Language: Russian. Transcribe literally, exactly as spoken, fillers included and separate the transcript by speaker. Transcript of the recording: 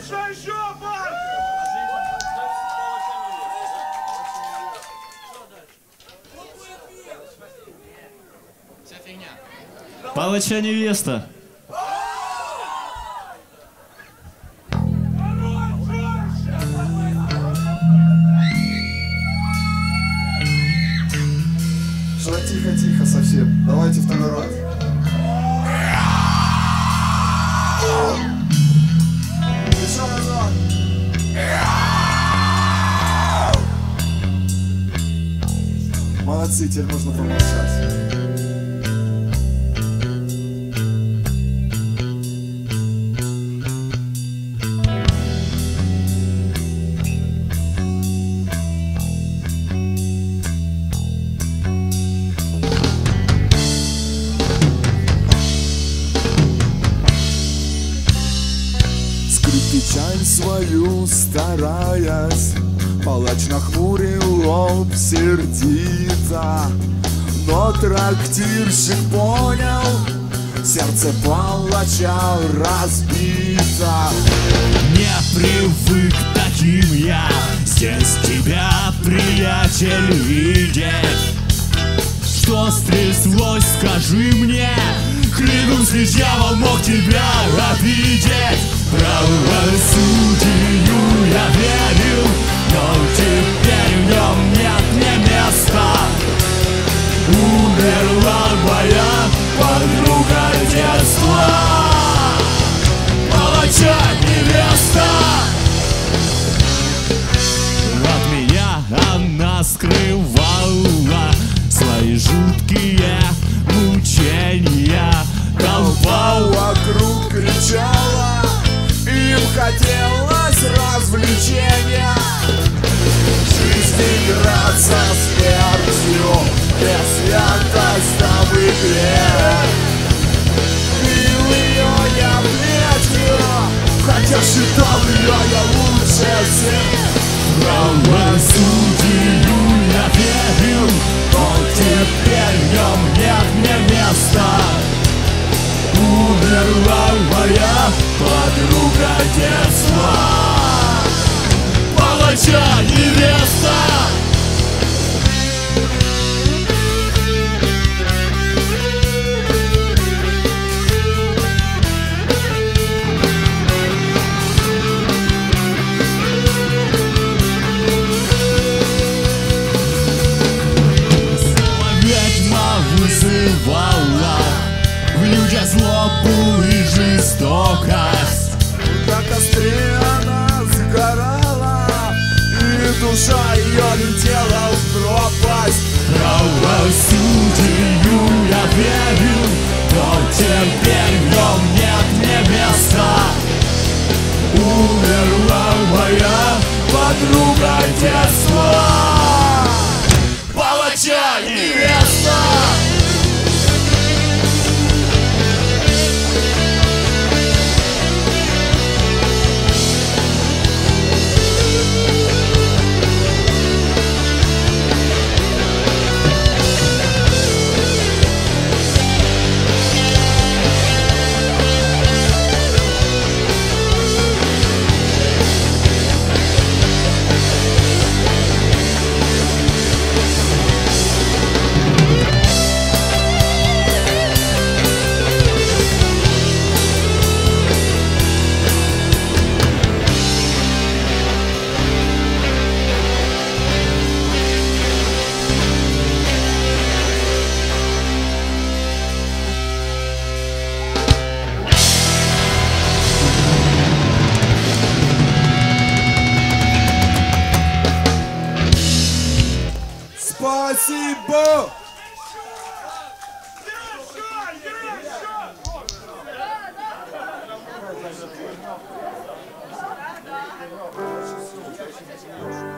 Speaker 1: Еще, еще, парни!
Speaker 2: Вся фигня.
Speaker 3: Палача невеста.
Speaker 4: Что, тихо, тихо совсем. Давайте второй раз. Еще разок. Молодцы, теперь можно помолчать. Печаль свою стараясь, палач нахмурил лоб сердито. Но трактирщик понял, сердце палача разбито.
Speaker 3: Не привык таким я здесь тебя, приятель, видеть. Что стряслось, скажи мне, клянусь, лишь дьявол мог тебя обидеть. Правосудию я верил, но теперь в нем нет мне места. Умерла моя подруга детства, палача невеста. От меня она скрывала свои жуткие мучения. Толпа
Speaker 4: вокруг кричала, им хотелось развлечения. Жизнь играться смертью, без святость в игре. Бил ее я плетью, хотя считал ее я лучше всех.
Speaker 3: Правосудию я верил, но теперь в нем нет мне места. Умерла моя подруга детства, палача невеста. Ведьма вызывала в людях злобу и жестокость.
Speaker 4: На костре она сгорала, и душа ее летела в пропасть.
Speaker 3: Правосудию я верил, но теперь в нем нет мне места. Умерла моя подруга детства, палача невеста.
Speaker 4: Спасибо!
Speaker 1: Еще, еще!